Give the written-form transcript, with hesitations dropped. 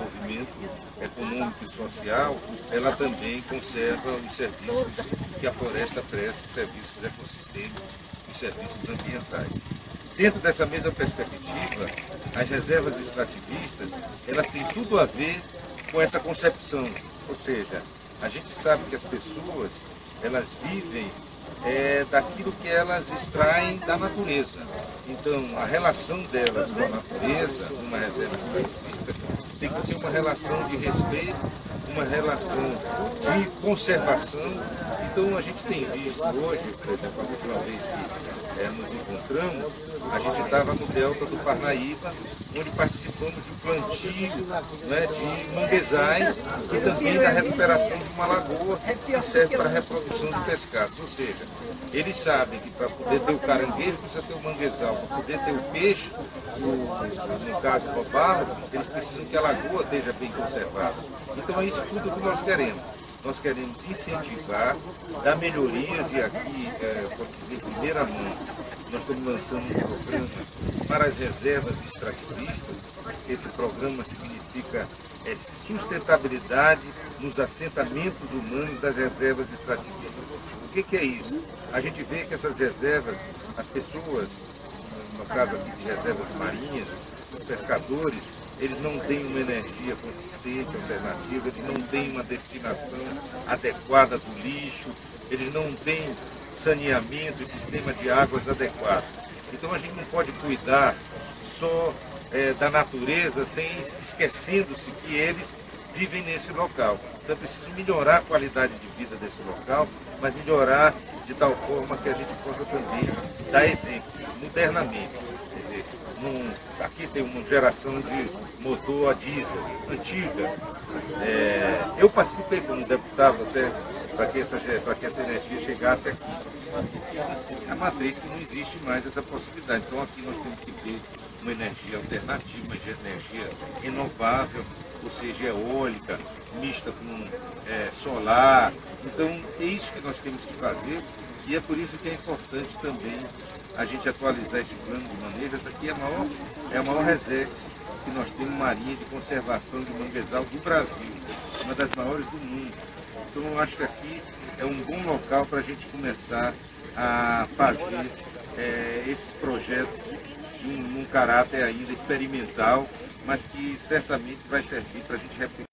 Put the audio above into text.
desenvolvimento econômico e social, ela também conserva os serviços que a floresta presta, os serviços ecossistêmicos, os serviços ambientais. Dentro dessa mesma perspectiva, as reservas extrativistas, elas têm tudo a ver com essa concepção, ou seja, a gente sabe que as pessoas, elas vivem daquilo que elas extraem da natureza. Então, a relação delas com a natureza, numa reserva extrativista, tem que ser uma relação de respeito, uma relação de conservação. Então, a gente tem visto hoje, por exemplo, a última vez que nos encontramos, a gente estava no delta do Parnaíba, onde participamos de plantio, né, de manguezais e também da recuperação de uma lagoa que serve para a reprodução de pescados. Ou seja, eles sabem que para poder ter o caranguejo precisa ter o manguezal, para poder ter o peixe, no caso do robalo, eles precisam que a lagoa esteja bem conservada. Então é isso tudo que nós queremos. Nós queremos incentivar, dar melhorias, e aqui, posso dizer, em primeira mão, nós estamos lançando um programa para as reservas extrativistas. Esse programa significa sustentabilidade nos assentamentos humanos das reservas extrativistas. O que é isso? A gente vê que essas reservas, as pessoas, no caso aqui de reservas marinhas, os pescadores, eles não têm uma energia consistente, alternativa, eles não têm uma destinação adequada do lixo, eles não têm saneamento e sistema de águas adequado. Então a gente não pode cuidar só da natureza, esquecendo-se que eles vivem nesse local. Então é preciso melhorar a qualidade de vida desse local, mas melhorar de tal forma que a gente possa também dar exemplo, modernamente. Quer dizer, aqui tem uma geração de motor a diesel, antiga. Eu participei como deputado até para que essa energia chegasse aqui. A matriz que não existe mais essa possibilidade. Então aqui nós temos que ter uma energia alternativa, uma energia renovável, ou seja, eólica, mista com solar. Então é isso que nós temos que fazer, e é por isso que é importante também a gente atualizar esse plano de manejo. Essa aqui é a maior resex que nós temos marinha de conservação de manguezal do Brasil, uma das maiores do mundo. Então eu acho que aqui é um bom local para a gente começar a fazer esses projetos num caráter ainda experimental, mas que certamente vai servir para a gente replicar.